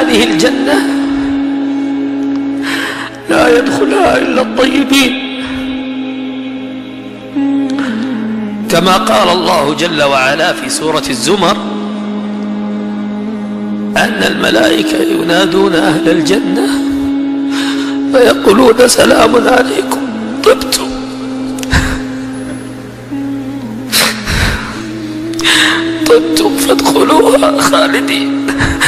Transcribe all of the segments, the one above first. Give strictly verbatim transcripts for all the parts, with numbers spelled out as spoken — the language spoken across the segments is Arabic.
هذه الجنة لا يدخلها إلا الطيبين، كما قال الله جل وعلا في سورة الزمر أن الملائكة ينادون أهل الجنة فيقولون سلام عليكم طبتم طبتم فادخلوها خالدين.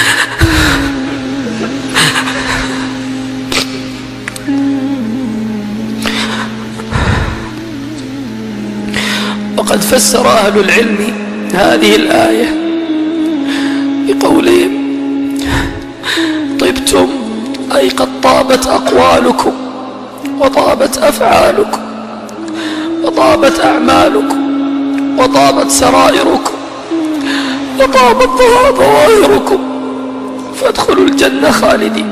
وقد فسر أهل العلم هذه الآية بقولهم طبتم أي قد طابت أقوالكم وطابت أفعالكم وطابت أعمالكم وطابت سرائركم وطابت ظواهركم فادخلوا الجنة خالدين.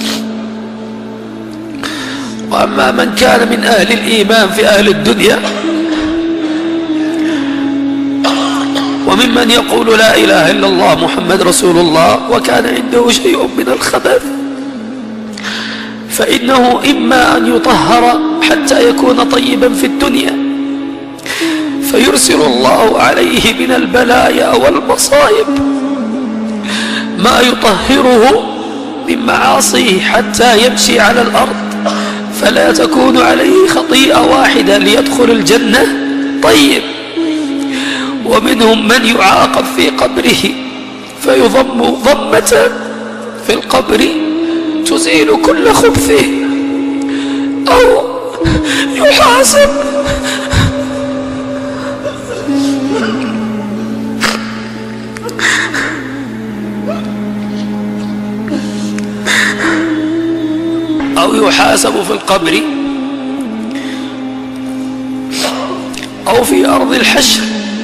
وأما من كان من أهل الإيمان في أهل الدنيا وممن يقول لا إله إلا الله محمد رسول الله وكان عنده شيء من الخبث فإنه إما أن يطهر حتى يكون طيبا في الدنيا فيرسل الله عليه من البلايا والمصائب ما يطهره من معاصيه حتى يمشي على الأرض فلا تكون عليه خطيئة واحدة ليدخل الجنة طيب. ومنهم من يعاقب في قبره فيضم ضمة في القبر تزيل كل خبثه أو يحاسب أو يحاسب في القبر أو في أرض الحشر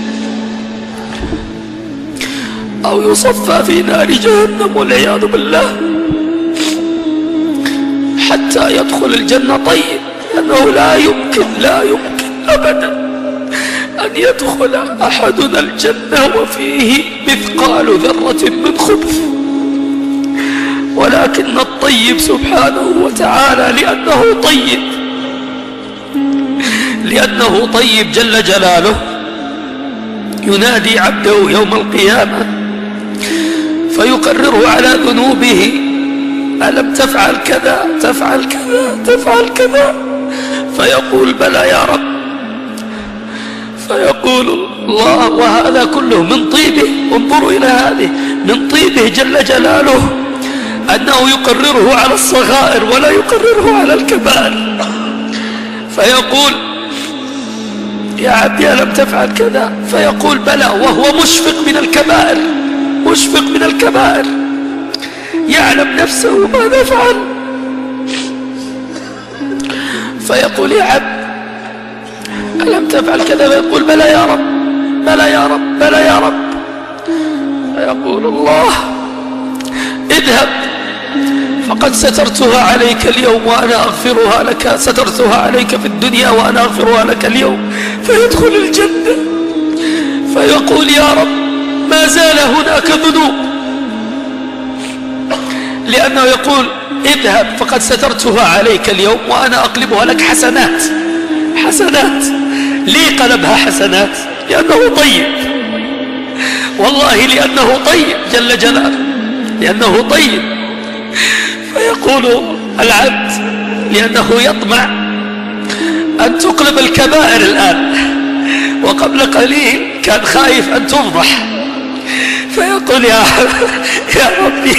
أو يصفى في نار جهنم والعياذ بالله حتى يدخل الجنة طيب، أنه لا يمكن لا يمكن أبدا أن يدخل أحدنا الجنة وفيه مثقال ذرة من خبث، ولكن الطيب سبحانه وتعالى لأنه طيب لأنه طيب جل جلاله ينادي عبده يوم القيامة فيقرره على ذنوبه ألم تفعل كذا تفعل كذا تفعل كذا فيقول بلى يا رب، فيقول الله وهذا كله من طيبه، انظروا إلى هذه من طيبه جل جلاله أنه يقرره على الصغائر ولا يقرره على الكبائر، فيقول يا عبدي ألم تفعل كذا فيقول بلى وهو مشفق من الكبائر مشفق من الكبائر يعلم نفسه ماذا فعل، فيقول يا عبد ألم تفعل كذا فيقول بلى يا رب بلى يا رب بلى يا رب، فيقول الله اذهب فقد سترتها عليك اليوم وأنا أغفرها لك، سترتها عليك في الدنيا وأنا أغفرها لك اليوم، فيدخل الجنة فيقول يا رب ما زال هناك ذنوب، لأنه يقول اذهب فقد سترتها عليك اليوم وأنا أقلبها لك حسنات حسنات. ليه قلبها حسنات؟ لأنه طيب، والله لأنه طيب جل جلاله لأنه طيب. فيقول العبد لأنه يطمع أن تقلب الكبائر الآن وقبل قليل كان خايف أن تفضح، فيقول يا يا ربي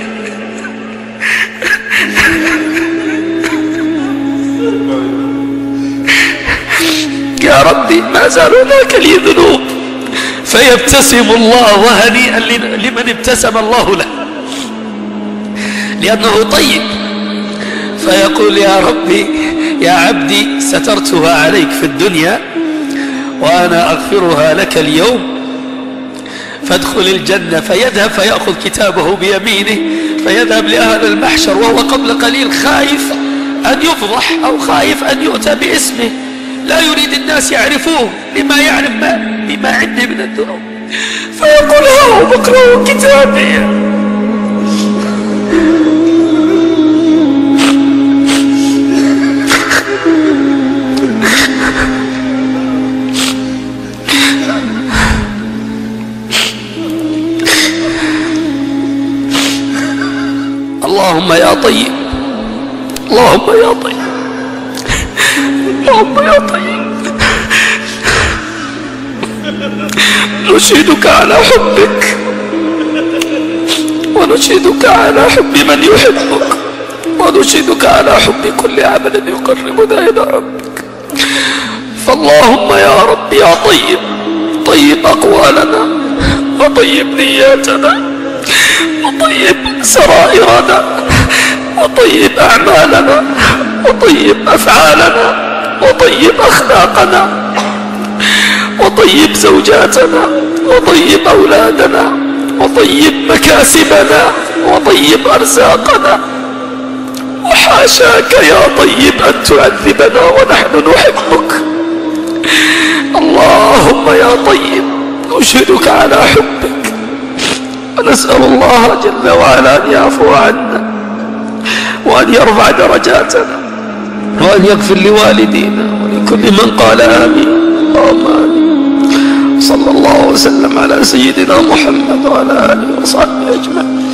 يا ربي ما زال هناك لي ذنوب، فيبتسم الله وهنيئا لمن ابتسم الله له لأنه طيب، فيقول يا ربي يا عبدي سترتها عليك في الدنيا وأنا أغفرها لك اليوم فادخل الجنة. فيذهب فيأخذ كتابه بيمينه فيذهب لأهل المحشر وهو قبل قليل خايف أن يفضح أو خايف أن يؤتى باسمه، لا يريد الناس يعرفوه لما يعرف ما بما عنده من الذنوب، فيقول هاؤم اقرأوا كتابي اللهم يا طيب، اللهم يا طيب، اللهم يا طيب، نشهدك على حبك ونشهدك على حب من يحبك ونشهدك على حب كل عمل يقربنا إلى ربك. فاللهم يا رب يا طيب، طيب أقوالنا وطيب نياتنا وطيب سرائرنا وطيب أعمالنا وطيب أفعالنا وطيب أخلاقنا وطيب زوجاتنا وطيب أولادنا وطيب مكاسبنا وطيب أرزاقنا. وحاشاك يا طيب أن تعذبنا ونحن نحبك. اللهم يا طيب نشهدك على حبك ونسأل الله جل وعلا أن يعفو عنا وأن يرفع درجاتنا وأن يغفر لوالدينا ولكل من قال آمين. اللهم آمين. صلى الله وسلم على سيدنا محمد وعلى آله وصحبه أجمعين.